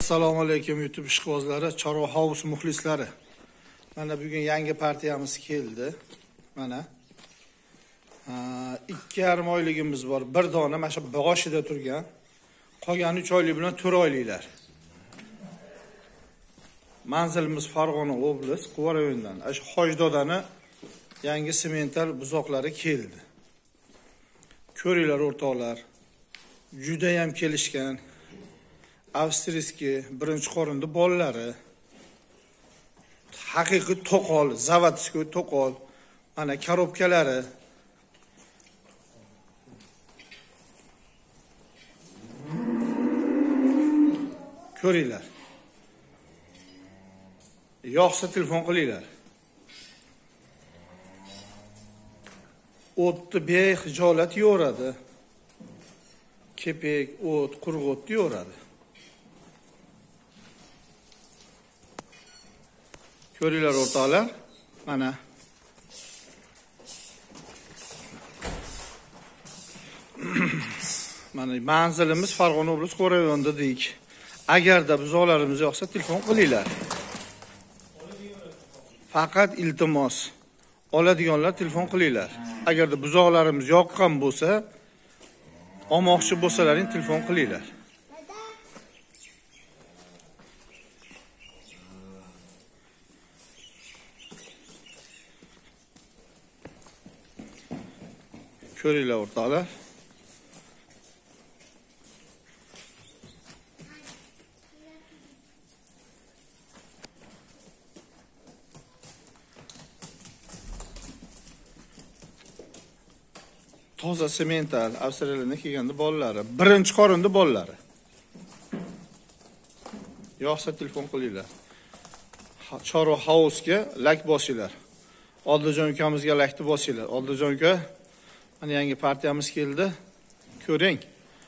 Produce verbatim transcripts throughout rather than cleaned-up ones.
Assalomu alaykum YouTube ishqibozlari, Chorva House muxlislari. Mana bugun yangi partiyamiz keldi. Mana ikki yarim oyligimiz bor. Bir dona mana shu boshida turgan. Qolgan uch oylik bilan to'rt oyliklar. Manzilimiz Farg'ona oblast, Quva rayonidan. Shu Hojdodani yangi semental buzoqlari keldi. Ko'ringlar o'rtoqlar. Juda ham kelishgan. Avstriyski birinchi qorinda bolalari. Haqiqiy to'qol, zavodskiy to'qol. Mana korobkalari. Ko'ringlar. Yo'qsa telefon qilinglar. O'tni behijolat yo'radi. Kepek, o't, qurg'o't yo'radi. Ko'ringlar o'rtoqlar, mana mana manzilimiz Farg'ona oblast Quva rayonida deyik. Agarda buzoqlarimiz yo'qsa telefon qilinglar. Faqat iltimos, oladiganlar telefon qilinglar. Agarda buzoqlarimiz yoqqan bo'lsa, olmoqchi bo'lsalaring telefon qilinglar. Ko'ringlar o'rtoqlar. Toza semental Avstriyadan kelganda bolalari, birinchi qorinda bolalari. Yo'qsa telefon qilinglar. Chorva House'ga like bosinglar. Oldijon ukamizga like'ni bosinglar. Oldijon uka, mana yangi partiyamiz keldi. Ko'ring.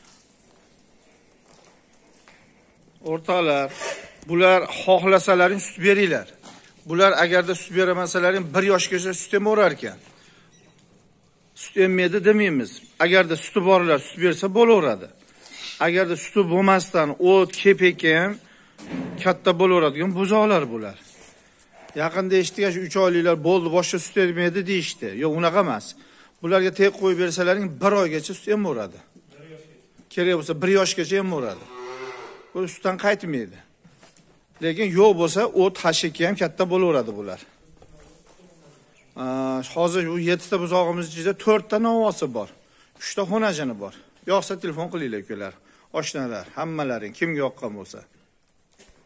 O'rtoqlar, bular xohlasalaring sut beringlar. Bular agarda sut beramasalaring bir yoshgacha sut emaverar ekan. Sut emmaydi demaymiz. Agarda suti borlar sut bersa bo'laveradi. Agarda suti bo'lmasdan o't, kepekka ham katta bo'laveradigan buzoqlar bular. Yaqinda eshitdik, uch oyliklar bo'ldi, boshqa sut bermaydi deyishdi. Yo'q, unaqa emas. Bularga tek qo'yib bersalaring bir oygacha sut emaveradi. Kerak bo'lsa bir yoshgacha emaveradi. Bu sutdan qaytmaydi. Lekin yo'q bo'lsa o't, hashikka ham katta bo'laveradi bular. Hozir bu yettita buzog'imiz ichida to'rtta novosi bor. uchta xonajini bor. Yo'qsa telefon qilinglar ukalar, oshnalar, hammalaring kimga yoqqan bo'lsa.